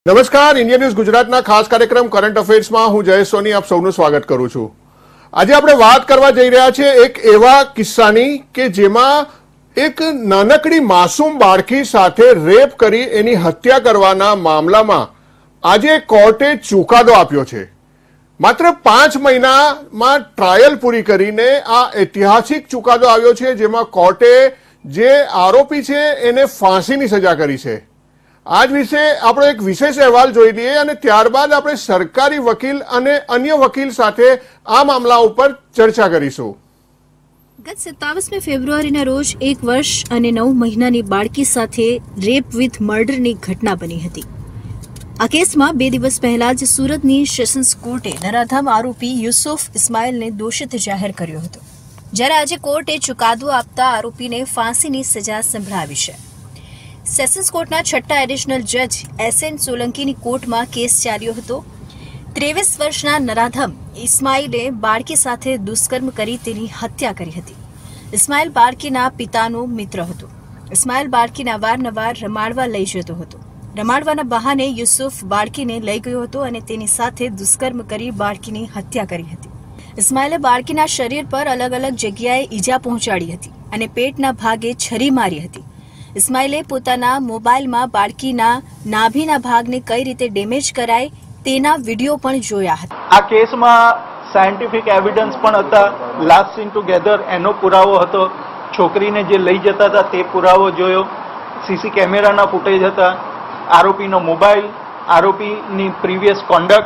નમસ્કાર, India news ગુજરાતના ખાસ કાર્યક્રમ કરંટ અફેર્સમાં હું જયેશ સોની આપ સૌનું સ્વાગત કરું છું। આજે આપણે વાત કરવા જઈ રહ્યા છીએ એક એવા કિસ્સાની કે જેમાં એક નાનકડી માસૂમ બાળકી સાથે રેપ કરી એની હત્યા કરવાના મામલામાં આજે કોર્ટે ચુકાદો આપ્યો છે। માત્ર 5 મહિનામાં ટ્રાયલ પૂરી કરીને આ ઐતિહાસિક ચુકાદો આવ્યો છે, જેમાં કોર્ટે જે આરોપી છે એને ફાંસીની સજા કરી છે। आज विषे आपणे एक विशेष अहेवाल जोई लईए अने त्यारबाद आपणे सरकारी वकील अने अन्य वकील साथे आ मामला उपर चर्चा करीशुं। गत 27 फेब्रुआरीना रोज 1 वर्ष अने 9 महीनानी बाळकी साथे रेप विथ मर्डरनी घटना बनी हती। आ केसमां 2 દિવસ પહેલા જ સુરતની સેશન્स કોર્ટે નરાધામ આરોપી યુસુફ ઇસ્માઇલને દોષિત જાહેર કર્યો હતો, જ્યારે આજે કોર્ટે ચુકાદો આપતા આરોપીને ફાંસીની સજા સંભળાવી છે। સેશન્સ કોર્ટના છઠ્ઠા એડિશનલ જજ એસએન સોલંકીની કોર્ટમાં કેસ ચાલ્યો હતો। 23 વર્ષના નરાધમ ઇસ્માઇલે બાળકી સાથે દુષ્કર્મ કરી તેની હત્યા કરી હતી। ઇસ્માઇલ બાળકીના પિતાનો મિત્ર હતો। ઇસ્માઇલ બાળકીને અવારનવાર રમાડવા લઈ જતો હતો। રમાડવાના બહાને યુસુફ બાળકીને લઈ ગયો હતો અને તેની સાથે દુષ્કર્મ કરી બાળકીની હત્યા કરી હતી। ઇસ્માઇલે બાળકીના શરીર પર અલગ અલગ જગ્યાએ ઈજા પહોંચાડી હતી અને પેટના ભાગે છરી મારી હતી। ઇસ્માઇલે પોતાના મોબાઈલમાં બાળકીના નાભીના ભાગને કઈ રીતે ડેમેજ કરાય તેના વિડિયો પણ જોયા હતા। આ કેસમાં સાયન્ટિફિક એવિડન્સ પણ હતા, લાસ્ટ સીન ટુગેધર એનો પુરાવો હતો, છોકરીને જે લઈ જતા હતા તે પુરાવો જોયો, સીસી કેમેરાના ફૂટેજ હતા, આરોપીનો મોબાઈલ, આરોપીની પ્રીવિયસ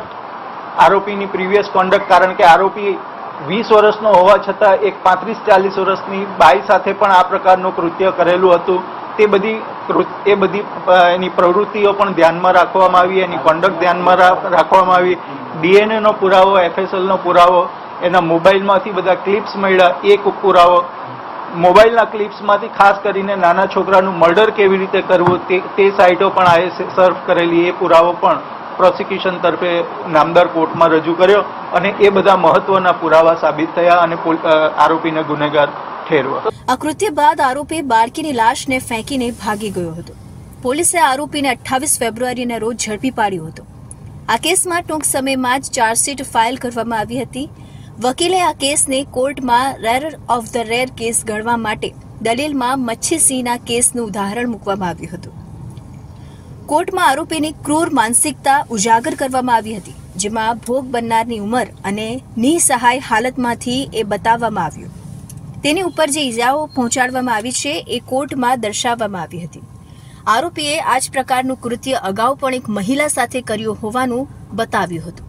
કોન્ડક્ટ કારણ કે આરોપી 20 વર્ષનો હોવા છતાં એક 35-40 વર્ષની બાઈ સાથે પણ આ પ્રકારનું કૃત્ય કરેલું હતું। એ બધી એની પ્રવૃત્તિઓ પણ ધ્યાનમાં રાખવામાં આવી, એની કોન્ડક્ટ ધ્યાનમાં રાખવામાં આવી। ડીએનએનો પુરાવો, એફએસએલનો પુરાવો, એના મોબાઈલમાંથી બધા ક્લિપ્સ મળ્યા, એક પુરાવો, મોબાઈલના ક્લિપ્સમાંથી ખાસ કરીને નાના છોકરાનું મર્ડર કેવી રીતે કરવું તે સાઇટો પણ આ સર્વ કરેલી, એ પુરાવો પણ પ્રોસિક્યુશન તરફે નામદાર કોર્ટમાં રજૂ કર્યો અને એ બધા મહત્વના પુરાવા સાબિત થયા અને આરોપીને ગુનેગાર ઠેરવ્યો। આ કૃત્ય બાદ આરોપી બાળકીની લાશને ફેંકીને ભાગી ગયો હતો। પોલીસે આરોપીને 28 ફેબ્રુઆરીના રોજ ઝડપી પાડ્યો હતો। આ કેસમાં ટૂંક સમયમાં જ ચાર્જશીટ ફાઇલ કરવામાં આવી હતી। વકીલે આ કેસને કોર્ટમાં rare of the rare case ગણવા માટે દલીલમાં મચ્છી સિંહના કેસનું ઉદાહરણ મૂકવામાં આવ્યું હતું। કોર્ટમાં આરોપીની ક્રૂર માનસિકતા ઉજાગર કરવામાં આવી હતી, જેમાં ભોગ બનનારની ઉંમર અને નિસહાય હાલતમાંથી એ બતાવવામાં આવ્યું। તેની ઉપર જે ઇજાઓ પહોંચાડવામાં આવી છે એ કોર્ટમાં દર્શાવવામાં આવી હતી। આરોપીએ આ જ પ્રકારનું કૃત્ય અગાઉ પણ એક મહિલા સાથે કર્યું હોવાનું બતાવ્યું હતું।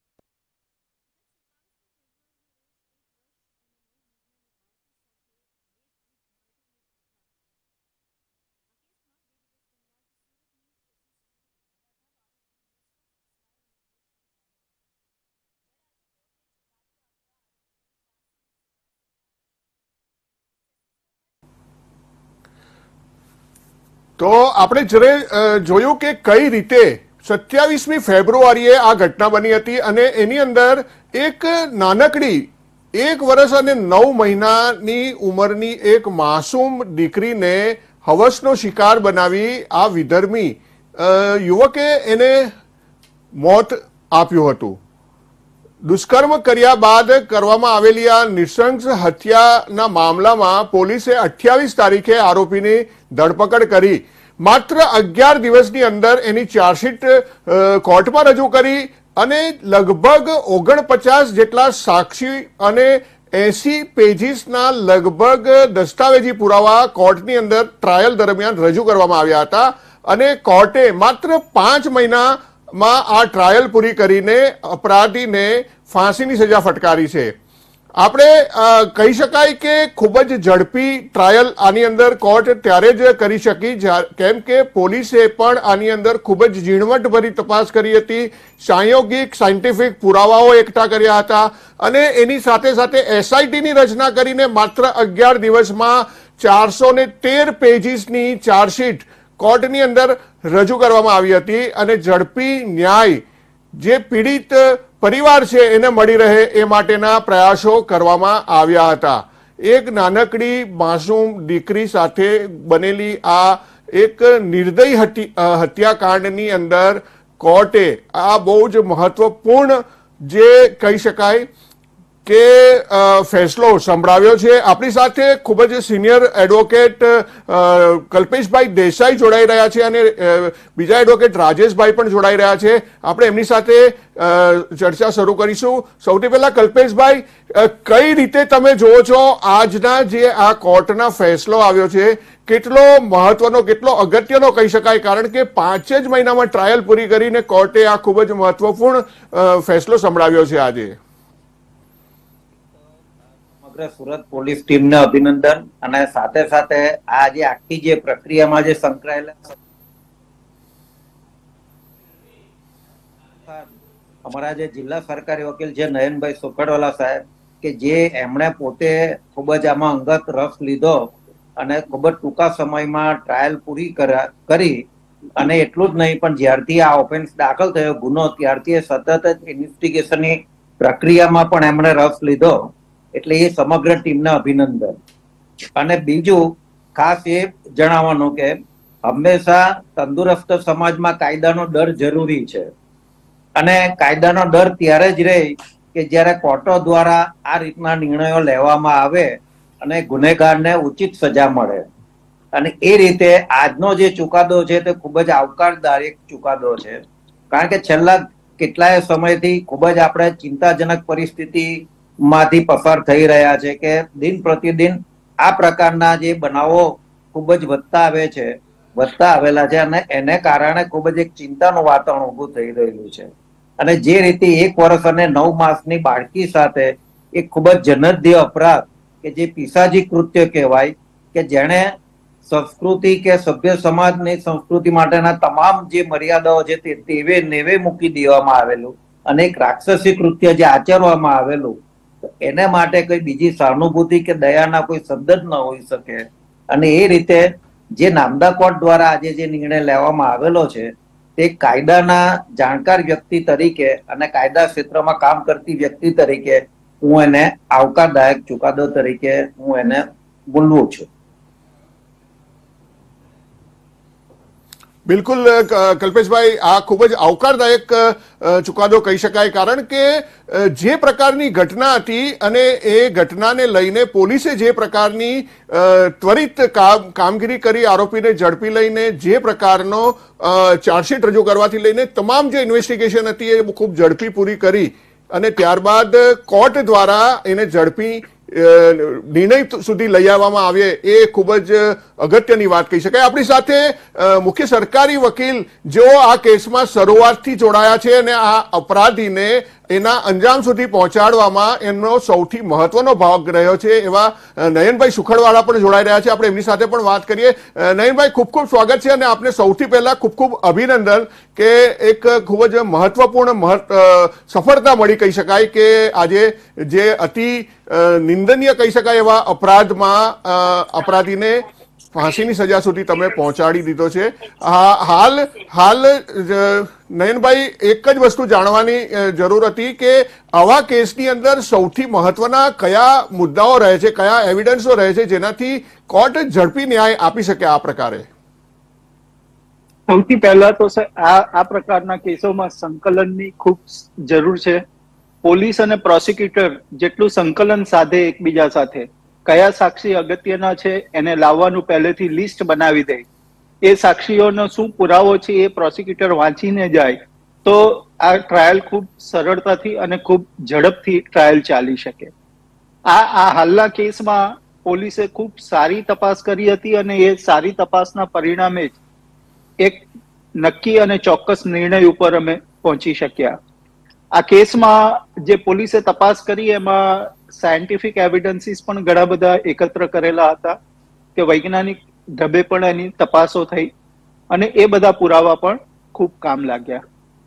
તો આપણે જ્યારે જોયું કે કઈ રીતે 27મી ફેબ્રુઆરીએ આ ઘટના બની હતી અને એની અંદર એક નાનકડી 1 વર્ષ અને 9 મહિનાની ઉંમરની એક માસૂમ દીકરીને હવસનો શિકાર બનાવી આ વિધર્મી યુવકે એને મોત આપ્યું હતું। દુષ્કર્મ કર્યા બાદ કરવામાં આવેલી આ નૃશંસ હત્યાના મામલામાં પોલીસે 28 તારીખે આરોપીની ધરપકડ કરી માત્ર 11 દિવસની અંદર એની ચાર્જશીટ કોર્ટમાં રજૂ કરી અને લગભગ 49 જેટલા સાક્ષી અને 80 પેજીસના લગભગ દસ્તાવેજી પુરાવા કોર્ટની અંદર ટ્રાયલ દરમિયાન રજૂ કરવામાં આવ્યા હતા અને કોર્ટે માત્ર 5 મહિનામાં આ ટ્રાયલ પૂરી કરીને અપરાધીને ફાંસીની સજા ફટકારી છે। આપણે કહી શકાય કે ખૂબ જ ઝડપી ટ્રાયલ આની અંદર કોર્ટ ત્યારે જ કરી શકી કેમ કે પોલીસે પણ આની અંદર ખૂબ જ ઝીણવટભરી તપાસ કરી હતી, સાંયોગિક સાયન્ટિફિક પુરાવાઓ એકઠા કર્યા હતા અને એની સાથે સાથે એસઆઈટીની રચના કરીને માત્ર 11 દિવસમાં 413 પેજીસની ચાર્જશીટ કોર્ટની અંદર રજૂ કરવામાં આવી હતી અને ઝડપી ન્યાય જે પીડિત પરિવાર છે એને મળી રહે એ માટેના પ્રયાસો કરવામાં આવ્યા હતા। એક નાનકડી માસૂમ દીકરી સાથે બનેલી આ એક નિર્દય હત્યાકાંડની અંદર કોર્ટે આ બહુ જ મહત્વપૂર્ણ જે કહી શકાય કે ફેસલો સંભળાવ્યો છે. આપણી સાથે ખૂબ જ સિનિયર એડવોકેટ કલ્પેશભાઈ દેસાઈ જોડાઈ રહ્યા છે અને બીજા એડવોકેટ રાજેશભાઈ પણ જોડાઈ રહ્યા છે. આપણે એમની સાથે ચર્ચા શરૂ કરીશું. સૌથી પહેલા કલ્પેશભાઈ, કઈ રીતે તમે જુઓ છો આજના જે આ કોર્ટના ફેસલો આવ્યો છે, કેટલો મહત્વનો, કેટલો અગત્યનો કહી શકાય? કારણ કે 5 જ મહિનામાં ટ્રાયલ પૂરી કરીને કોર્ટે આ ખૂબ જ મહત્વપૂર્ણ ફેસલો સંભળાવ્યો છે આજે. સુરત પોલીસ ટીમને અભિનંદન, અને સાથે સાથે આ જે આખી જે પ્રક્રિયામાં જે સંકળાયેલા અમારા જે જિલ્લા સરકારી વકીલ છે નયનભાઈ સુખડવાલા સાહેબ, કે જે એમણે પોતે ખૂબ જ આમાં અંગત રસ લીધો અને ખૂબ જ ટૂંકા સમયમાં ટ્રાયલ પૂરી કરી, અને એટલું જ નહીં પણ જ્યારથી આ ઓફેન્સ દાખલ થયો ગુનો ત્યારથી સતત જ ઇન્વેસ્ટિગેશનની પ્રક્રિયામાં પણ એમણે રસ લીધો. એટલે એ સમગ્ર ટીમને અભિનંદન. અને બીજું ખાસ એ જણાવવાનું કે હંમેશા તંદુરસ્ત સમાજમાં કાયદાનો ડર જરૂરી છે, અને કાયદાનો ડર ત્યારે જ રહે કે જ્યારે કોર્ટો દ્વારા આ રીતના નિર્ણયો લેવામાં આવે અને ગુનેગારને ઉચિત સજા મળે. અને એ રીતે આજનો જે ચુકાદો છે તે ખૂબ જ આવકારદાયક ચુકાદો છે, કારણ કે છેલ્લા કેટલાય સમયથી ખૂબ જ આપણે ચિંતાજનક પરિસ્થિતિ માંથી પસાર થઈ રહ્યા છે કે દિન પ્રતિદિન આ પ્રકારના જે બનાવો ખૂબ જ વધતા આવેલા છે, અને એને કારણે ખૂબ જ એક ચિંતાનું વાતાવરણ ઉભું થઈ રહેલું છે. અને જે રીતે 1 વર્ષ અને 9 માસની બાળકી સાથે એક ખૂબ જ જનધ્ય અપરાધ કે જે પિશાચી કૃત્ય કહેવાય, કે જેણે સંસ્કૃતિ કે સભ્ય સમાજની સંસ્કૃતિ માટેના તમામ જે મર્યાદાઓ છે તે તેવે નેવે મૂકી દેવામાં આવેલું, અને એક રાક્ષસી કૃત્ય જે આચરવામાં આવેલું, એને માટે કોઈ બીજી સહાનુભૂતિ કે દયાના કોઈ શબ્દ જ ન હોઈ શકે. અને એ રીતે જે નામદા કોર્ટ દ્વારા આજે જે નિર્ણય લેવામાં આવેલો છે તે કાયદાના જાણકાર વ્યક્તિ તરીકે અને કાયદા ક્ષેત્રમાં કામ કરતી વ્યક્તિ તરીકે હું એને આવકારદાયક ચુકાદો તરીકે હું એને બોલવું છું. બિલકુલ કલ્પેશભાઈ, આ ખૂબ જ આવકારદાયક ચુકાદો કહી શકાય, કારણ કે જે પ્રકારની ઘટના હતી અને એ ઘટનાને લઈને પોલીસે જે પ્રકારની ત્વરિત કામગીરી કરી, આરોપીને ઝડપી લઈને જે પ્રકારનો ચાર્જશીટ રજૂ કરવાથી લઈને તમામ જે ઇન્વેસ્ટિગેશન હતી એ ખૂબ ઝડપી પૂરી કરી, અને ત્યારબાદ કોર્ટ દ્વારા એને ઝડપી નિર્ણય સુધી લઈ આવવામાં આવે, એ ખૂબ જ અગત્યની વાત કહી શકાય. આપણી સાથે મુખ્ય સરકારી વકીલ જેઓ આ કેસમાં શરૂઆતથી જોડાયા છે અને આ અપરાધીને એના અંજામ સુધી પહોંચાડવામાં એમનો સૌથી મહત્વનો ભાગ રહ્યો છે એવા નયનભાઈ સુખડવાલા પણ જોડાઈ રહ્યા છે. આપણે એમની સાથે પણ વાત કરીએ. નયનભાઈ, ખૂબ ખૂબ સ્વાગત છે, અને આપને સૌથી પહેલા ખૂબ ખૂબ અભિનંદન કે એક ખૂબ જ મહત્વપૂર્ણ સફળતા મળી કહી શકાય કે આજે જે અતિ નિંદનીય કહી શકાય એવા અપરાધમાં અપરાધીને ફાંસીની સજા સુધી તમે પહોંચાડી દીધો છે. હાલ નયનભાઈ, એક જ વસ્તુ જાણવાની જરૂર હતી કે આવા કેસની અંદર સૌથી મહત્વના કયા મુદ્દાઓ રહે છે, કયા એવિડન્સો રહે છે જેનાથી કોર્ટ ઝડપી ન્યાય આપી શકે આ પ્રકારે? સૌથી પહેલા તો આ પ્રકારના કેસોમાં સંકલનની ખૂબ જરૂર છે. પોલીસ અને પ્રોસિક્યુટર જેટલું સંકલન સાધે એકબીજા સાથે, કયા સાક્ષી અગત્યના છે એને લાવવાનું પહેલેથી લિસ્ટ બનાવી દે, એ સાક્ષીઓનો શું પુરાવો છે એ પ્રોસિક્યુટર વાંચીને જાય, તો આ ટ્રાયલ ખૂબ સરળતાથી અને ખૂબ ઝડપથી ટ્રાયલ ચાલી શકે. આ હાલના કેસમાં પોલીસે ખૂબ સારી તપાસ કરી હતી, અને એ સારી તપાસના પરિણામે જ એક નક્કી અને ચોક્કસ નિર્ણય ઉપર અમે પહોંચી શક્યા. આ કેસમાં જે પોલીસે તપાસ કરી એમાં સાયન્ટિફિક એવિડન્સીસ પણ ઘણા બધા એકત્ર કરેલા હતા, કે વૈજ્ઞાનિક ઢબે પણ એની તપાસો થઈ, અને એ બધા પુરાવા પણ ખૂબ કામ લાગ્યા.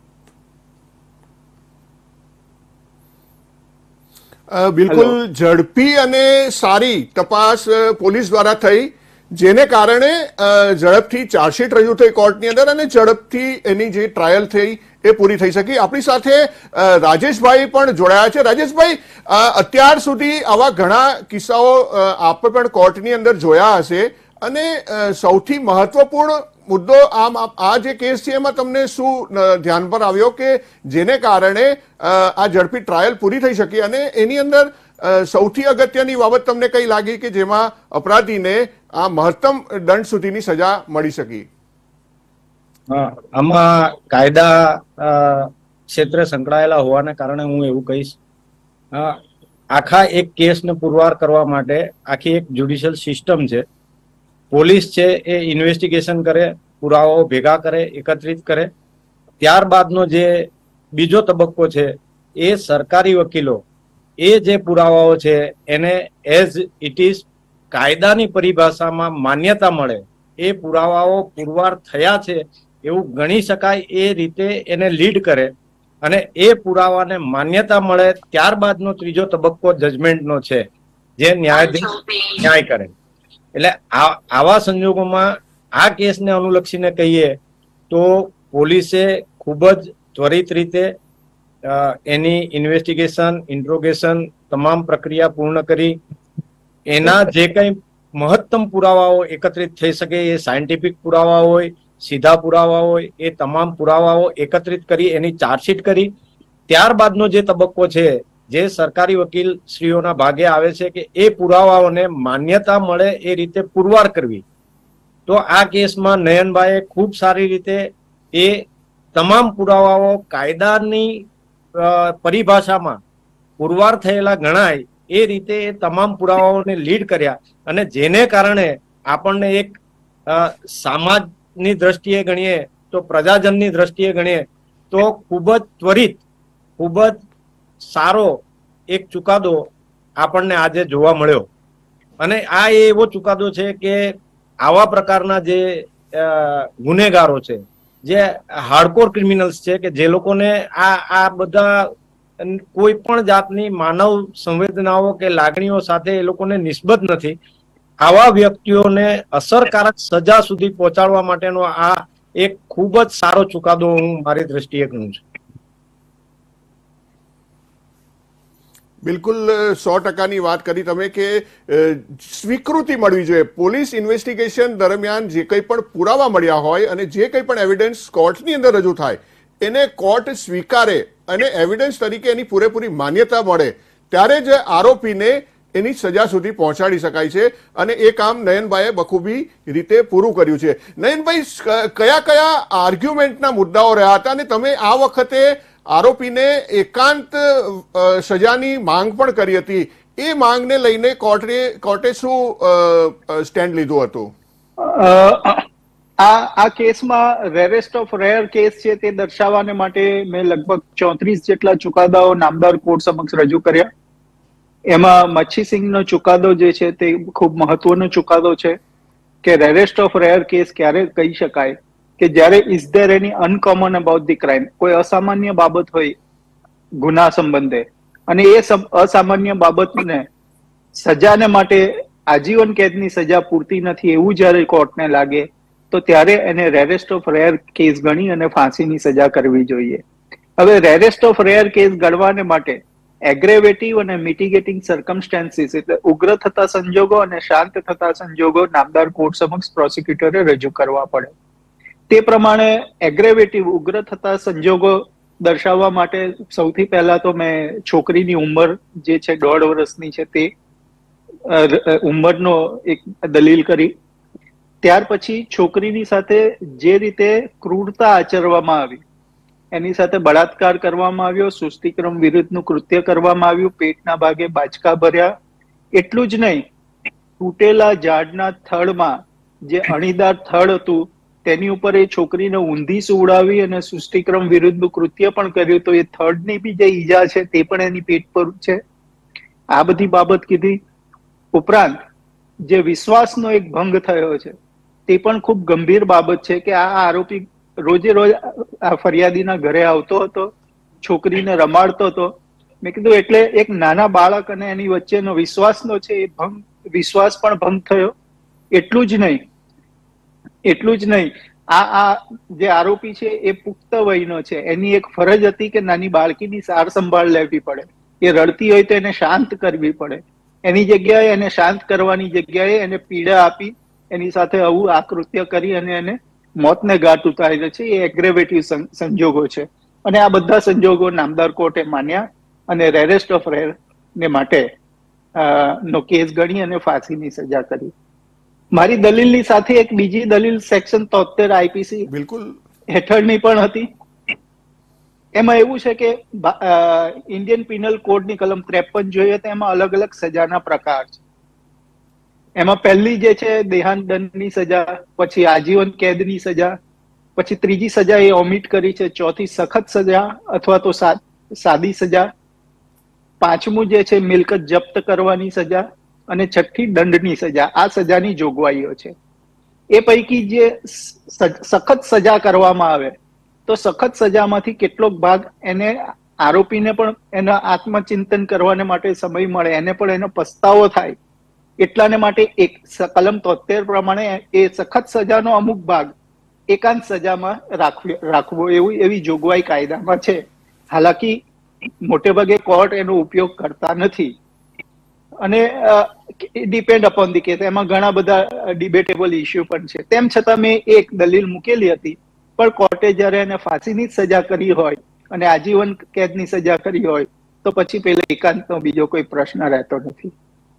બિલકુલ ઝડપી અને સારી તપાસ પોલીસ દ્વારા થઈ, જેને કારણે ઝડપથી ચાર્જશીટ રજૂ થઈ કોર્ટની અંદર, અને ઝડપથી એની જે ટ્રાયલ થઈ એ પૂરી થઈ શકી. આપણી સાથે રાજેશભાઈ પણ જોડાયા છે. રાજેશભાઈ, અત્યાર સુધી આવા ઘણા કિસ્સાઓ આપણે પણ કોર્ટની અંદર જોયા હશે, અને સૌથી મહત્વપૂર્ણ મુદ્દો આ જે કેસ છે એમાં તમને શું ધ્યાન પર આવ્યો કે જેને કારણે આ ઝડપી ટ્રાયલ પૂરી થઈ શકી, અને એની અંદર સૌથી અગત્યની બાબત તમને કઈ લાગી કે જેમાં અપરાધીને આ મહત્તમ દંડ સુધીની સજા મળી શકી? આમાં કાયદા ક્ષેત્રે સંકળાયેલા હોવાને કારણે હું એવું કહીશ, આખા એક કેસને પુરવાર કરવા માટે આખી એક જ્યુડિશિયલ સિસ્ટમ છે. પોલીસ છે એ ઇન્વેસ્ટિગેશન કરે, પુરાવાઓ ભેગા કરે, એકત્રિત કરે. ત્યારબાદનો જે બીજો તબક્કો છે એ સરકારી વકીલો એ જે પુરાવાઓ છે એને એઝ ઇટ ઇઝ કાયદાની પરિભાષામાં માન્યતા મળે, એ પુરાવાઓ પુરવાર થયા છે એવું ગણી શકાય એ રીતે એને લીડ કરે, અને એ પુરાવાને માન્યતા મળે ત્યારબાદનો ત્રીજો તબક્કો જજમેન્ટનો છે, જે ન્યાયાધીશ ન્યાય કરે. એટલે આવા સંજોગોમાં આ કેસને અનુલક્ષીને કહીએ તો પોલીસે ખૂબ જ ત્વરિત રીતે એની ઇન્વેસ્ટિગેશન, ઇન્ટ્રોગેશન, તમામ પ્રક્રિયા પૂર્ણ કરી એના જે કંઈ મહત્તમ પુરાવાઓ એકત્રિત થઈ શકે, એ સાયન્ટિફિક પુરાવા હોય, સીધા પુરાવા હોય, એ તમામ પુરાવાઓ એકત્રિત કરી એની ચાર્જશીટ કરી. ત્યારબાદનો જે તબક્કો છે જે સરકારી વકીલ શ્રીઓના ભાગે આવે છે કે એ પુરાવાઓને માન્યતા મળે એ રીતે પુરવાર કરવી. તો આ કેસમાં નયનભાઈએ ખૂબ સારી રીતે એ તમામ પુરાવાઓ કાયદાની પરિભાષામાં પુરવાર થયેલા ગણાય એ રીતે એ તમામ પુરાવાઓને લીડ કર્યા, અને જેને કારણે આપણને એક સમાજની દ્રષ્ટિએ ગણીએ તો, પ્રજાજનની દ્રષ્ટિએ ગણીએ તો ખૂબ જ ત્વરિત, ખૂબ જ સારો એક ચુકાદો આપણને આજે જોવા મળ્યો. અને આ એવો ચુકાદો છે કે આવા પ્રકારના જે ગુનેગારો છે, જે હાર્ડકોર ક્રિમિનલ્સ છે, કે જે લોકોને આ બધા કોઈ પણ જાતની માનવ સંવેદનાઓ કે લાગણીઓ સાથે એ લોકોને નિસ્બત નથી, આવા વ્યક્તિઓને અસરકારક સજા સુધી પહોંચાડવા માટેનો આ એક ખૂબ જ સારો ચુકાદો હું મારી દ્રષ્ટિએ ગણું છું. બિલકુલ 100%ની વાત કરી તમે કે સ્વીકૃતિ મળવી જોઈએ. પોલીસ ઇન્વેસ્ટિગેશન દરમિયાન જે કંઈ પણ પુરાવા મળ્યા હોય અને જે કંઈ પણ એવિડન્સ કોર્ટની અંદર રજૂ થાય એને કોર્ટ સ્વીકારે અને એવિડન્સ તરીકે એની પૂરેપૂરી માન્યતા મળે, ત્યારે જ આરોપીને એની સજા સુધી પહોંચાડી શકાય છે. અને એ કામ નયનભાઈએ બખૂબી રીતે પૂરું કર્યું છે. નયનભાઈ, કયા કયા આર્ગ્યુમેન્ટના મુદ્દાઓ રહ્યા હતા, અને તમે આ વખતે આરોપીને એકાંત સજાની માંગ પણ કરી હતી, એ માંગને લઈને કોર્ટે શું સ્ટેન્ડ લીધું હતું? આ કેસમાં રેરેસ્ટ ઓફ રેર કેસ છે તે દર્શાવવાને માટે મેં લગભગ 34 જેટલા ચુકાદાઓ નામદાર કોર્ટ સમક્ષ રજૂ કર્યા. એમાં મચ્છીસિંહનો ચુકાદો જે છે તે ખૂબ મહત્વનો ચુકાદો છે કે રેરેસ્ટ ઓફ રેર કેસ ક્યારે કહી શકાય કે જ્યારે is there any uncommon about the crime, કોઈ અસામાન્ય બાબત હોય ગુના સંબંધે, અને એ અસામાન્ય બાબતને સજાને માટે આજીવન કેદની સજા પૂરતી નથી એવું જ્યારે કોર્ટને લાગે તો ત્યારે એને રેરેસ્ટ ઓફ રેર કેસ ગણી અને ફાંસીની સજા કરવી જોઈએ. હવે રેરેસ્ટ ઓફ રેર કેસ ગણવાને માટે એગ્રેવેટિવ અને મિટિગેટિંગ સર્કમસ્ટાન્સીસ, એટલે ઉગ્ર થતા સંજોગો અને શાંત થતા સંજોગો નામદાર કોર્ટ સમક્ષ પ્રોસિક્યુટરે રજૂ કરવા પડે. તે પ્રમાણે એગ્રેવેટિવ, ઉગ્ર થતા સંજોગો દર્શાવવા માટે સૌથી પહેલા તો મેં છોકરીની ઉંમર જે છે 1.5 વર્ષની છે તે ઉંમરનો એક દલીલ કરી. ત્યાર પછી છોકરીની સાથે જે રીતે ક્રૂરતા આચરવામાં આવી, એની સાથે બળાત્કાર કરવામાં આવ્યો, સુસ્તીક્રમ વિરુદ્ધનું કૃત્ય કરવામાં આવ્યું, પેટના ભાગે બાચકા ભર્યા. એટલું જ નહીં, તૂટેલા ઝાડના થડમાં જે અણીદાર થડ હતું તેની ઉપર એ છોકરીને ઊંધી સુવડાવી અને સુષ્ટિક્રમ વિરુદ્ધનું કૃત્ય પણ કર્યું. તો એ થર્ડની બી જે ઈજા છે તે પણ એની પેટ પર છે. આ બધી બાબત કીધી. ઉપરાંત જે વિશ્વાસનો એક ભંગ થયો છે તે પણ ખૂબ ગંભીર બાબત છે કે આ આરોપી રોજે રોજ આ ફરિયાદીના ઘરે આવતો હતો, છોકરીને રમાડતો હતો. મેં કીધું એટલે એક નાના બાળક અને એની વચ્ચેનો વિશ્વાસનો છે એ વિશ્વાસ પણ ભંગ થયો. એટલું જ નહીં, આ જે આરોપી છે એ પુખ્ત વયનો છે, એની એક ફરજ હતી કે નાની બાળકીની સાર સંભાળ લેવી પડે. એ રડતી હોય તો એને શાંત કરવી પડે. એની જગ્યાએ એને શાંત કરવાની જગ્યાએ એને પીડા આપી એની સાથે આવું આ કૃત્ય કરી અને એને મોતને ઘાટ ઉતારેલો છે એ એગ્રેવેટિવ સંજોગો છે, અને આ બધા સંજોગો નામદાર કોર્ટે માન્યા અને રેરેસ્ટ ઓફ રેર ને માટે નો કેસ ગણી અને ફાંસીની સજા કરી. મારી દલીલની સાથે એક બીજી દલીલ સેક્શન 73 આઈપીસી બિલકુલ હેઠળની પણ હતી. એમાં એવું છે કે ઇન્ડિયન પિનલ કોડની કલમ 53 જોઈએ તો એમાં અલગ અલગ સજાના પ્રકાર છે. એમાં પહેલી જે છે દેહાંત દંડની સજા, પછી આજીવન કેદની સજા, પછી ત્રીજી સજા એ ઓમિટ કરી છે, ચોથી સખત સજા અથવા તો સાદી સજા, પાંચમું જે છે મિલકત જપ્ત કરવાની સજા, અને છઠ્ઠી દંડની સજા. આ સજાની જોગવાઈઓ છે. એ પૈકી જે સખત સજા કરવામાં આવે તો સખત સજામાંથી કેટલોક ભાગ એને આરોપીને પણ એના આત્મચિંતન કરવાને માટે સમય મળે, એને પણ એનો પસ્તાવો થાય, એટલાને માટે એક કલમ 73 પ્રમાણે એ સખત સજાનો અમુક ભાગ એકાંત સજામાં રાખવો એવી જોગવાઈ કાયદામાં છે. હાલાકી મોટે ભાગે કોર્ટ એનો ઉપયોગ કરતા નથી, અને ડિપેન્ડ અપોન ધી કેસ એમાં ઘણા બધા ડિબેટેબલ ઇસ્યુ પણ છે. તેમ છતાં મેં એક દલીલ મૂકેલી હતી, પણ કોર્ટે જયારે એને ફાંસીની જ સજા કરી હોય અને આજીવન કેદની સજા કરી હોય તો પછી પેલા એકાંતનો બીજો કોઈ પ્રશ્ન રહેતો નથી.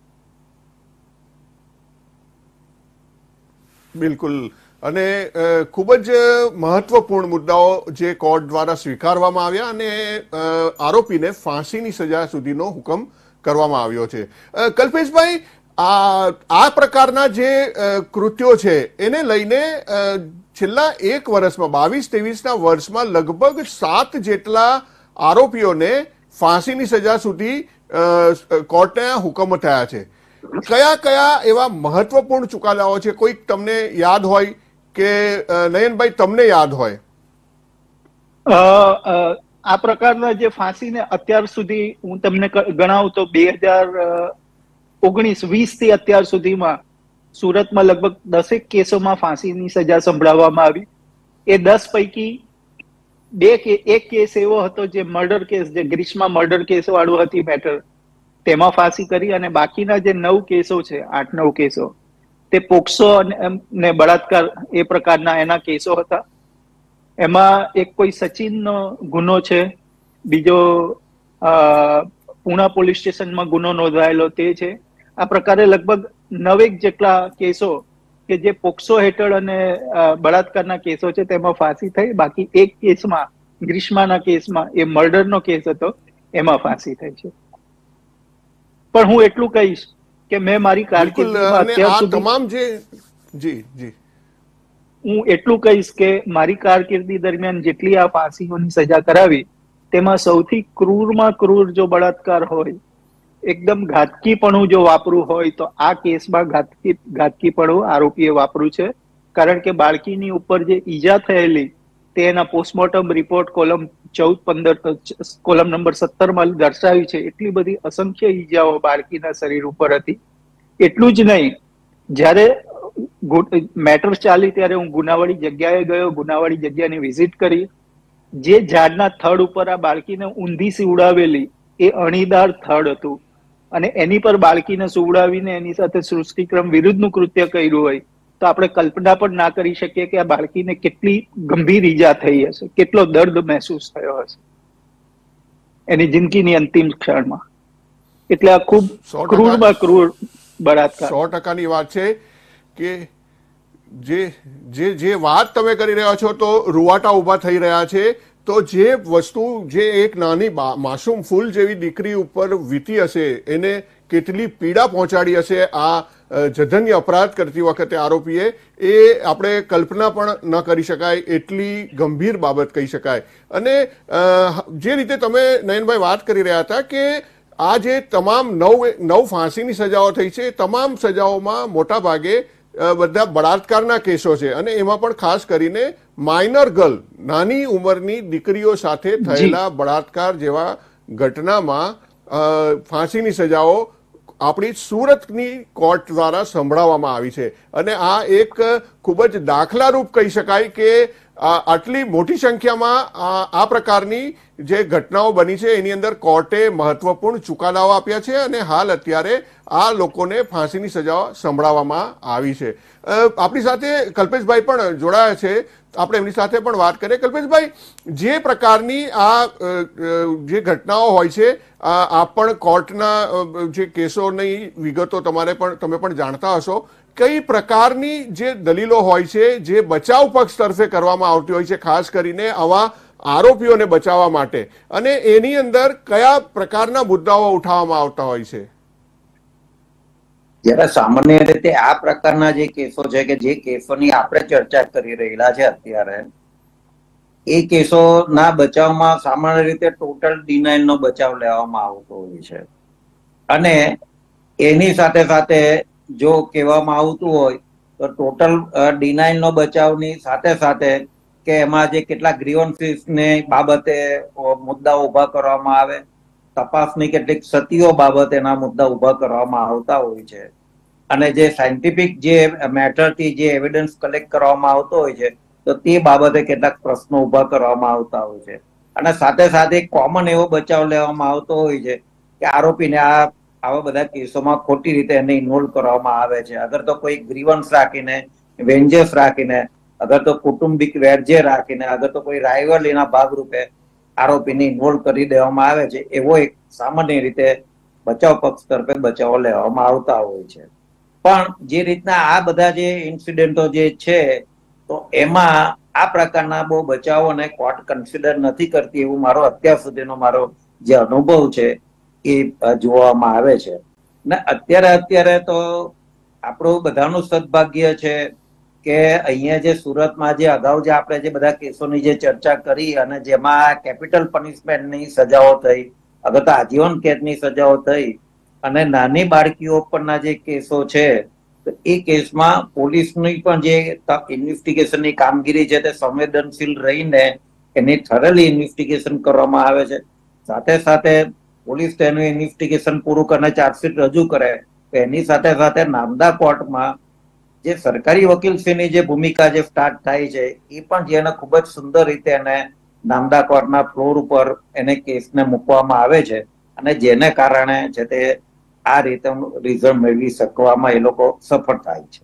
બિલકુલ. અને ખૂબ જ મહત્વપૂર્ણ મુદ્દાઓ જે કોર્ટ દ્વારા સ્વીકારવામાં આવ્યા અને આરોપીને ફાંસીની સજા સુધીનો હુકમ કરવામાં આવ્યો છે. કલ્પેશભાઈ, આ પ્રકારના જે કૃત્યો છે એને લઈને છેલ્લા એક વર્ષમાં 22-23ના વર્ષમાં લગભગ 7 જેટલા આરોપીઓને ફાંસીની સજા સુધી કોર્ટના હુકમ થયા છે. કયા કયા એવા મહત્વપૂર્ણ ચુકાદાઓ છે? કોઈક તમને યાદ હોય કે નયનભાઈ તમને યાદ હોય? આ પ્રકારના જે ફાંસીને અત્યાર સુધી હું તમને ગણાવું તો 2019-20 થી અત્યાર સુધીમાં સુરતમાં લગભગ 10 કેસોમાં ફાંસીની સજા સંભળાવવામાં આવી. એ 10 પૈકી એક કેસ એવો હતો જે મર્ડર કેસ, જે ગ્રીષ્મા મર્ડર કેસ વાળું હતી મેટર, તેમાં ફાંસી કરી, અને બાકીના જે 9 કેસો છે, 8-9 કેસો, તે પોક્સો અને બળાત્કાર એ પ્રકારના એના કેસો હતા. એમાં એક કોઈ સચિનનો ગુનો છે, બીજો પુણા પોલીસ સ્ટેશનમાં ગુનો નોંધાયેલો તે છે. આ પ્રકારે લગભગ 9 જેટલા કેસો કે જે પોક્સો હેઠળ અને બળાત્કારના કેસો છે તેમાં ફાંસી થઈ. બાકી એક કેસમાં, ગ્રીષ્માના કેસમાં, એ મર્ડરનો કેસ હતો, એમાં ફાંસી થઈ છે. પણ હું એટલું કહીશ કે મેં મારી કારકિર્દીમાં અત્યાર સુધી તમામ જે જી હું એટલું કહીશ કે મારી કારકિર્દી દરમિયાન જેટલી આ ફાંસીઓની સજા કરાવી તેમાં સૌથી ક્રૂરમાં ક્રૂર જો બળાત્કાર હોય, એકદમ ઘાતકીપણું જો વાપરું હોય તો આ કેસમાં ઘાતકીપણું આરોપીએ વાપર્યું છે. કારણ કે બાળકીની ઉપર જે ઈજા થયેલી તે એના postmortem report column 14-15 column number 17 દર્શાવી છે. એટલી બધી અસંખ્ય ઈજાઓ બાળકીના શરીર ઉપર હતી. એટલું જ નહીં, જ્યારે મેટર ચાલી ત્યારે હું ગુનાવાળી જગ્યાએ ગયો, ગુનાવાળી જગ્યાની વિઝિટ કરી. જે ઝાડના થડ ઉપર આ બાળકીને ઊંધી સુવડાવેલી એ અણીદાર થડ હતું, અને એની પર બાળકીને સુવડાવીને એની સાથે સૃષ્ટિક્રમ વિરુદ્ધનું કૃત્ય કર્યું હોય તો આપણે કલ્પના પણ ના કરી શકીએ કે આ બાળકીને કેટલી ગંભીર ઈજા થઈ હશે, કેટલો દર્દ મહેસૂસ થયો હશે એની જિંદગીની અંતિમ ક્ષણમાં. એટલે આ ખૂબ ક્રૂરમાં ક્રૂર બળાત્કાર. 100%ની વાત છે કે જે વાત તમે કરી રહ્યા છો તો રૂવાટા ઉભા થઈ રહ્યા છે. તો જે વસ્તુ જે એક નાની માસૂમ ફૂલ જેવી દીકરી ઉપર વીતી હશે, એને કેટલી પીડા પહોંચાડી હશે આ જધન્ય અપરાધ કરતી વખતે આરોપીએ, એ આપણે કલ્પના પણ ન કરી શકાય એટલી ગંભીર બાબત કહી શકાય. અને જે રીતે તમે નયનભાઈ વાત કરી રહ્યા હતા કે આ જે તમામ 9 ફાંસીની સજાઓ થઈ છે, તમામ સજાઓમાં મોટા ભાગે બધા બળાત્કારના કેસો છે, અને એમાં પણ ખાસ કરીને માઇનર ગર્લ, નાની ઉંમરની દીકરીઓ સાથે થયેલા બળાત્કાર જેવા ઘટનામાં ફાંસીની સજાઓ આપણી સુરતની કોર્ટ દ્વારા સંભળાવવામાં આવી છે. અને આ એક ખૂબ જ દાખલારૂપ કહી શકાય કે આટલી મોટી સંખ્યામાં આ પ્રકારની જે ઘટનાઓ બની છે એની અંદર કોર્ટે મહત્વપૂર્ણ ચુકાદાઓ આપ્યા છે અને હાલ અત્યારે આ લોકોને ફાંસીની સજાઓ સંભળાવવામાં આવી છે. આપણી સાથે કલ્પેશભાઈ પણ જોડાયા છે, આપણે એમની સાથે પણ વાત કરીએ. કલ્પેશભાઈ, જે પ્રકારની આ જે ઘટનાઓ હોય છે, આપ પણ કોર્ટના જે કેસોની વિગતો તમે પણ જાણતા હશો, કઈ પ્રકારની જે દલીલો હોય છે જે બચાવ પક્ષ તરફે કરવામાં આવતી હોય છે, ખાસ કરીને આવા આરોપીઓને બચાવવા માટે, અને એની અંદર કયા પ્રકારના મુદ્દાઓ ઉઠાવવામાં આવતા હોય છે? જયારે સામાન્ય રીતે આ પ્રકારના જે કેસો છે કે જે કેસોની આપણે ચર્ચા કરી રહેલા છે અત્યારે, એ કેસોના બચાવમાં સામાન્ય રીતે ટોટલ ડિનાઇલ નો બચાવ લેવામાં આવતો હોય છે. અને એની સાથે સાથે જો કહેવામાં આવતું હોય તો ટોટલ ડિનાઇલ નો બચાવની સાથે સાથે કે એમાં જે કેટલાક ગ્રીવન્સીસ ને બાબતે મુદ્દાઓ ઉભા કરવામાં આવે, તપાસની કેટલીક ક્ષતિઓ બાબતેના મુદ્દા ઉભા કરવામાં આવતા હોય છે, અને જે સાયન્ટિફિક જે મેટરથી જે એવિડન્સ કલેક્ટ કરવામાં આવતો હોય છે તો તે બાબતે કેટલાક પ્રશ્નો ઉભા કરવામાં આવતા હોય છે. અને સાથે સાથે કોમન એવો બચાવ લેવામાં આવતો હોય છે કે આરોપીને આવા બધા કેસોમાં ખોટી રીતે એને ઇન્વોલ્વ કરવામાં આવે છે. અગર તો કોઈ ગ્રીવન્સ રાખીને, વેન્જર્સ રાખીને, અગર તો કુટુંબિક વેરજે રાખીને, અગર તો કોઈ રાઇવલીના ભાગરૂપે આરોપીને ઇન્વોલ્વ કરી દેવામાં આવે છે, એવો એક સામાન્ય રીતે બચાવ પક્ષ તરફે બચાવો લેવામાં આવતા હોય છે. પણ જે રીતના આ બધા જે ઇન્સિડન્ટો જે છે તો એમાં આ પ્રકારના બહુ બચાવોને કોર્ટ કન્સિડર નથી કરતી, એવું મારો અત્યાર સુધીનો મારો જે અનુભવ છે એ જોવામાં આવે છે. ને અત્યારે તો આપણું બધાનું સદભાગ્ય છે કે અહીંયા જે સુરતમાં જે અગાઉ જે આપણે જે બધા કેસોની જે ચર્ચા કરી અને જેમાં કેપિટલ પનિશમેન્ટની સજાઓ થઈ, અગર તો આજીવન કેદની સજાઓ થઈ, અને નાની બાળકીઓ પરના જે કેસો છે તો એ કેસમાં પોલીસની પણ જે ઇન્વેસ્ટિગેશનની કામગીરી છે તે સંવેદનશીલ રહીને એની થરલી ઇન્વેસ્ટિગેશન કરવામાં આવે છે. સાથે સાથે પોલીસ તેનું ઇન્વેસ્ટિગેશન પૂરું કરીને ચાર્જશીટ રજૂ કરે તો એની સાથે સાથે નામદા કોર્ટમાં જે સરકારી વકીલશ્રીની જે ભૂમિકા જે સ્ટાર્ટ થાય છે એ પણ જેને ખૂબ જ સુંદર રીતે એને નામદા કોર્ટના ફ્લોર ઉપર એને કેસને મૂકવામાં આવે છે, અને જેને કારણે છે તે આ રીતે રિઝલ્ટ મેળવી શકવામાં એ લોકો સફળ થાય છે.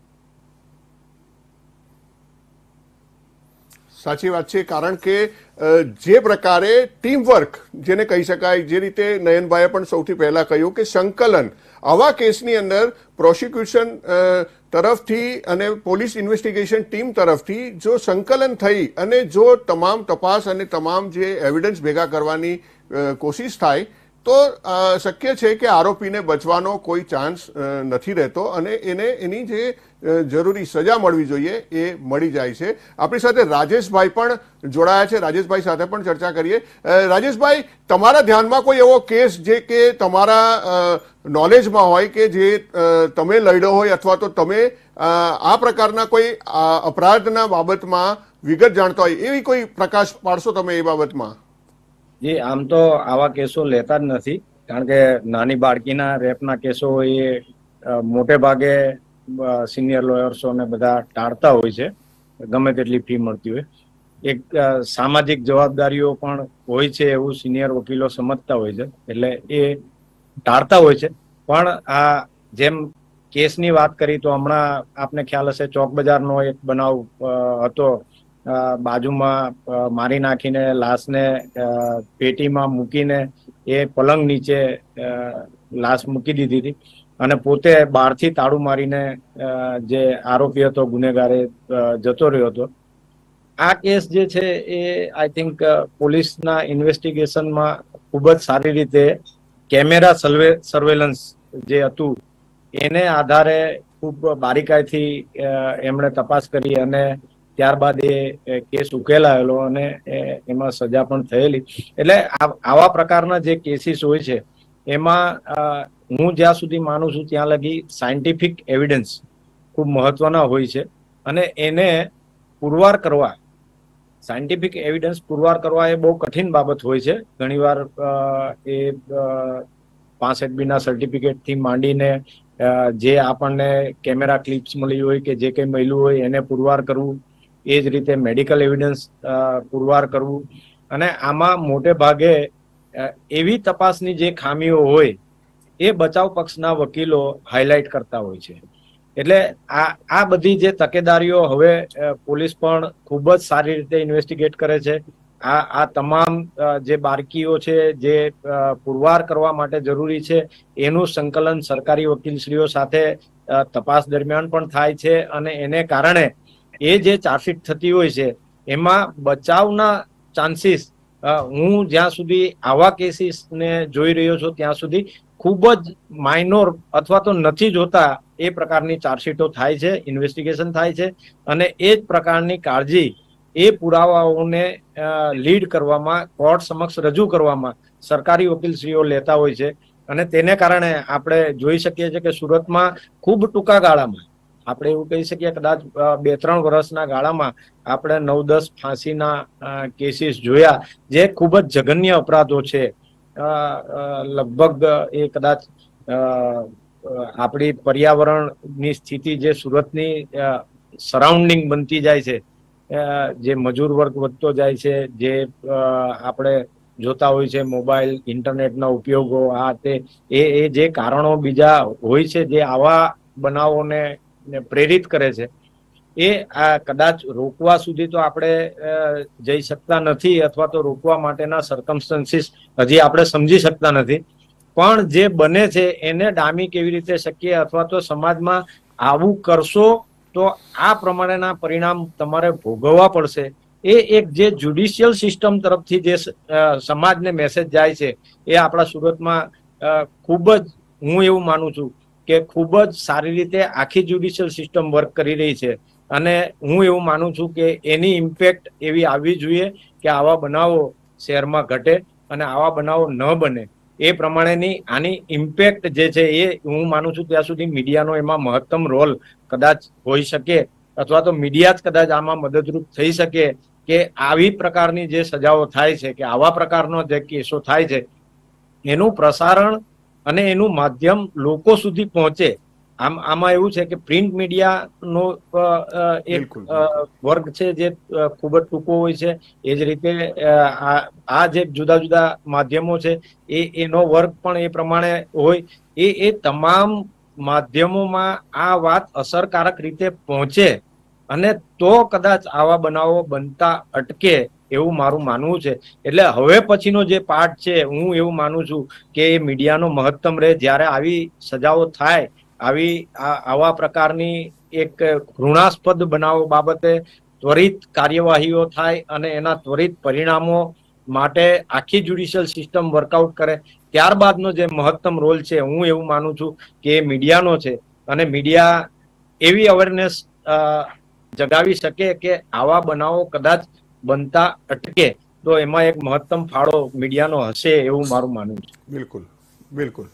સાચી વાત છે, કારણ કે જે પ્રકારે ટીમ વર્ક જેને કહી શકાય, જે રીતે નયનભાઈએ પણ સૌથી પહેલા કહ્યું કે સંકલન આવા કેસની અંદર પ્રોસિક્યુશન તરફથી અને પોલીસ ઇન્વેસ્ટિગેશન ટીમ તરફથી જો સંકલન થઈ અને જો તમામ તપાસ અને તમામ જે એવિડન્સ ભેગા કરવાની કોશિશ થાય તો શક્ય છે કે આરોપીને બચવાનો કોઈ ચાન્સ નથી રહેતો અને એને એની જે જરૂરી સજા મળવી જોઈએ એ મળી જાય છે. આપણી સાથે રાજેશભાઈ પણ જોડાયા છે, રાજેશભાઈ સાથે પણ ચર્ચા કરીએ. રાજેશભાઈ, તમારા ધ્યાનમાં કોઈ એવો કેસ જે કે તમારા નોલેજમાં હોય કે જે તમે લડ્યો હોય અથવા તો તમે આ પ્રકારના કોઈ અપરાધના બાબતમાં વિગત જાણતા હોય, એવી કોઈ પ્રકાશ પાડશો તમે એ બાબતમાં? જી, આમ તો આવા કેસો લેતા જ નથી, કારણ કે નાની બાળકીના રેપના કેસો એ મોટે ભાગે સિનિયર લોયર્સો ને બધા ટાળતા હોય છે, ગમે તેટલી ફી મળતી હોય. એક સામાજિક જવાબદારીઓ પણ હોય છે એવું સિનિયર વકીલો સમજતા હોય છે, એટલે એ ટાળતા હોય છે. પણ આ જેમ કેસની વાત કરી તો હમણાં આપને ખ્યાલ હશે, ચોક બજારનો એક બનાવ હતો. બાજુમાં મારી નાખીને લાશને પેટીમાં મૂકીને એ પલંગ નીચે લાશ મૂકી દીધી હતી અને પોતે બહારથી તાળું મારીને જે આરોપી હતો ગુનેગાર જતો રહ્યો હતો. આ કેસ જે છે એ આઈ થિંક પોલીસના ઇન્વેસ્ટિગેશનમાં ખૂબ જ સારી રીતે કેમેરા સર્વેલન્સ જે હતું એને આધારે ખૂબ બારીકાઈથી એમણે તપાસ કરી અને ત્યારબાદ એ કેસ ઉકેલાયેલો અને એમાં સજા પણ થયેલી. એટલે આવા પ્રકારના જે કેસીસ હોય છે એમાં હું જ્યાં સુધી માનું છું ત્યાં લગી સાયન્ટિફિક એવિડન્સ ખૂબ મહત્વના હોય છે, અને એને પુરવાર કરવા, સાયન્ટિફિક એવિડન્સ પુરવાર કરવા એ બહુ કઠિન બાબત હોય છે. ઘણીવાર એ 65B સર્ટિફિકેટથી માંડીને જે આપણને કેમેરા ક્લિપ્સ મળી હોય કે જે કંઈ મળ્યું હોય એને પુરવાર કરવું એ જ રીતે મેડિકલ એવિડન્સ પુરવાર કરવું, અને આમાં મોટે ભાગે એવી તપાસની જે ખામીઓ હોય એ બચાવ પક્ષના વકીલો હાઇલાઇટ કરતા હોય છે. એટલે આ બધી જે તકેદારીઓ હવે પોલીસ પણ ખૂબ જ સારી રીતે ઇન્વેસ્ટિગેટ કરે છે. આ તમામ જે બારકીઓ છે જે પુરવાર કરવા માટે જરૂરી છે એનું સંકલન સરકારી વકીલશ્રીઓ સાથે તપાસ દરમિયાન પણ થાય છે, અને એને કારણે એ જે ચાર્જશીટ થતી હોય છે એમાં બચાવના ચાન્સીસ, હું જ્યાં સુધી આવા કેસીસને જોઈ રહ્યો છું ત્યાં સુધી ખૂબ જ માઇનોર અથવા તો નથી જોતા એ પ્રકારની ચાર્જશીટો થાય છે, ઇન્વેસ્ટિગેશન થાય છે, અને એ જ પ્રકારની કાળજી એ પુરાવાઓને લીડ કરવામાં, કોર્ટ સમક્ષ રજૂ કરવામાં સરકારી વકીલશ્રીઓ લેતા હોય છે. અને તેને કારણે આપણે જોઈ શકીએ છીએ કે સુરતમાં ખૂબ ટૂંકા ગાળામાં, આપણે એવું કહી શકીએ કદાચ 2-3 વર્ષના ગાળામાં આપણે 9-10 ફાંસીના કેસીસ જોયા, જે ખૂબ જ જઘન્ય અપરાધો છે. લગભગ એ કદાચ આપણી પર્યાવરણની સ્થિતિ જે સુરતની સરાઉન્ડિંગ બનતી જાય છે, જે મજૂર વર્ગ વધતો જાય છે, જે આપણે જોતા હોય છે મોબાઈલ ઇન્ટરનેટના ઉપયોગો, આ તે એ જે કારણો બીજા હોય છે જે આવા બનાવોને પ્રેરિત કરે છે, એ કદાચ રોકવા સુધી તો આપણે જઈ શકતા નથી, અથવા તો રોકવા માટેના સર્કમસ્ટન્સીસ હજી આપણે સમજી શકતા નથી. પણ જે બને છે એને ડામી કેવી રીતે શકીએ, અથવા તો સમાજમાં આવું કરશો તો આ પ્રમાણેના પરિણામ તમારે ભોગવવા પડશે, એ એક જે જ્યુડિશિયલ સિસ્ટમ તરફથી જે સમાજને મેસેજ જાય છે એ આપણા સુરતમાં ખૂબ જ, હું એવું માનું છું કે ખૂબ જ સારી રીતે આખી જ્યુડિશિયલ સિસ્ટમ વર્ક કરી રહી છે. અને હું એવું માનું છું કે એની ઇમ્પેક્ટ એવી આવવી જોઈએ કે આવા બનાવો શહેરમાં ઘટે અને આવા બનાવો ન બને. એ પ્રમાણેની આની ઇમ્પેક્ટ જે છે એ હું માનું છું ત્યાં સુધી મીડિયાનો એમાં મહત્તમ રોલ કદાચ હોઈ શકે, અથવા તો મીડિયા જ કદાચ આમાં મદદરૂપ થઈ શકે કે આવી પ્રકારની જે સજાઓ થાય છે, કે આવા પ્રકારનો જે કેસો થાય છે એનું પ્રસારણ અને એનું માધ્યમ લોકો સુધી પહોંચે. આમાં એવું છે કે પ્રિન્ટ મીડિયાનો એક વર્ગ છે જે ખૂબ જ ટૂંકો હોય છે, એ જ રીતે આ જે જુદા જુદા માધ્યમો છે એનો વર્ગ પણ એ પ્રમાણે હોય. એ તમામ માધ્યમોમાં આ વાત અસરકારક રીતે પહોંચે અને તો કદાચ આવા બનાવો બનતા અટકે એવું મારું માનવું છે. એટલે હવે પછીનો જે પાર્ટ છે, હું એવું માનું છું કે એ મીડિયાનો મહત્તમ રહે. જ્યારે આવી સજાઓ થાય, આવા પ્રકારની એક ઘૃણાસ્પદ બનાવો બાબતે ત્વરિત કાર્યવાહીઓ થાય અને એના ત્વરિત પરિણામો માટે આખી જ્યુડિશિયલ સિસ્ટમ વર્કઆઉટ કરે, ત્યારબાદનો જે મહત્તમ રોલ છે હું એવું માનું છું કે એ મીડિયાનો છે. અને મીડિયા એવી અવેરનેસ જગાવી શકે કે આવા બનાવો કદાચ બનતા અટકે, તો એમાં એક મહત્તમ ફાળો મીડિયાનો હશે એવું મારું માનવું છે. બિલકુલ બિલકુલ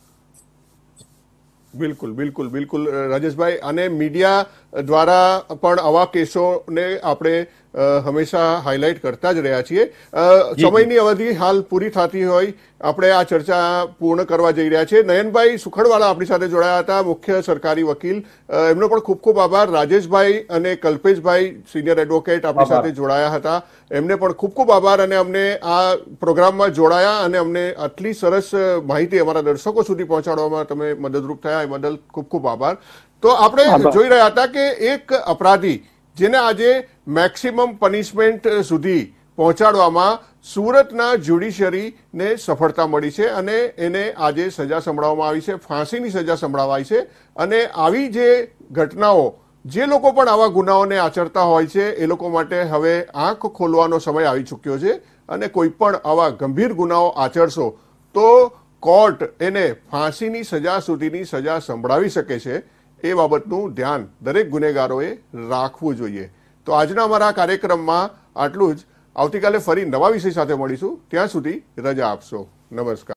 બિલકુલ બિલકુલ બિલકુલ રાજેશભાઈ, અને મીડિયા દ્વારા પણ આવા કેસોને આપણે હંમેશા હાઇલાઇટ કરતા જ રહ્યા છીએ. સમયની અવધિ હાલ પૂરી થતી હોય, આપણે આ ચર્ચા પૂર્ણ કરવા જઈ રહ્યા છીએ. નયનભાઈ સુખડવાલા આપણી સાથે જોડાયા હતા, મુખ્ય સરકારી વકીલ. એમનો પણ ખૂબ ખૂબ આભાર. રાજેશભાઈ અને કલ્પેશભાઈ સિનિયર એડવોકેટ આપણી સાથે જોડાયા હતા, એમને પણ ખૂબ ખૂબ આભાર. અને અમને આ પ્રોગ્રામમાં જોડાયા અને અમને આટલી સરસ માહિતી અમારા દર્શકો સુધી પહોંચાડવામાં તમે મદદરૂપ થયા, એ બદલ ખૂબ ખૂબ આભાર. તો આપણે જોઈ રહ્યા હતા કે એક અપરાધી જેને આજે મેક્સિમમ પનિશમેન્ટ સુધી પહોંચાડવામાં સુરતના જ્યુડિશિયરીને સફળતા મળી છે અને એને આજે સજા સંભળાવવામાં આવી છે, ફાંસીની સજા સંભળાવાઈ છે. અને આવી જે ઘટનાઓ, જે લોકો પણ આવા ગુનાઓને આચરતા હોય છે એ લોકો માટે હવે આંખ ખોલવાનો સમય આવી ચૂક્યો છે. અને કોઈ પણ આવા ગંભીર ગુનાઓ આચરશો તો કોર્ટ એને ફાંસીની સજા સુધીની સજા સંભળાવી શકે છે. એ બાબતનું ધ્યાન દરેક ગુનેગારોએ રાખવું જોઈએ. તો આજના અમારા કાર્યક્રમમાં આટલું જ. આવતીકાલે ફરી નવા વિષય સાથે મળીશું. ત્યાં સુધી રજા આપશો. નમસ્કાર.